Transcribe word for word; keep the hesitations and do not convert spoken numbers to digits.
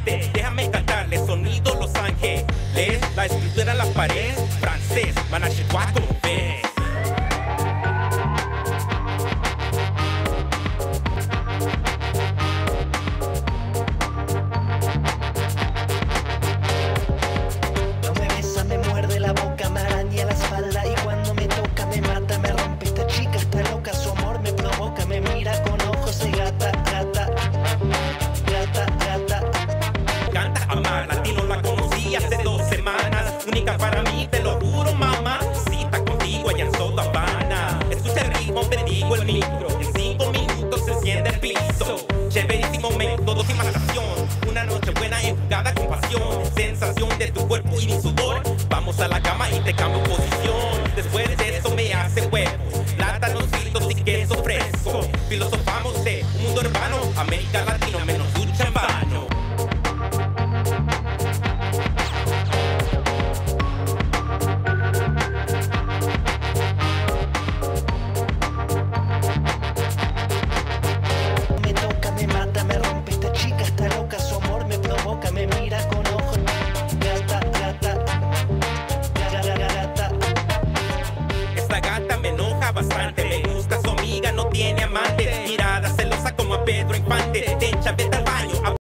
amante. Déjame cantarle sonido Los Ángeles. La escritura en la pared, francés, Manachua como ves. No me besa, me muerde la boca, me araña la espalda y cuando me toca me mata, me rompe. Esta chica está loca, su amor me provoca, me mira con ojos de gata, gata, gata, gata. Canta amar, latino la conocí hace dos semanas. Única para mí, te lo juro, mamá. Cita contigo allá en Soda Habana. Escucha el ritmo, bendigo el micro. En cinco minutos se enciende el piso. Chéverísimo momento, docimatación. Una noche buena enfocada con pasión. Sensación de tu cuerpo y mi sudor. Vamos a la cama y te cambio posición. Después de eso me hace huevos. Plátanos fritos y queso fresco. Filosofamos de un mundo urbano. América Latino menos ducha en vano. Me toca, me mata, me rompe. Esta chica está loca, su amor me provoca, me mira con ojos. Gata, gata, gata, gata. Esta gata me enoja bastante. Me gusta su amiga, no tiene amante. Mirada celosa como a Pedro Infante. Te echa, vete al baño.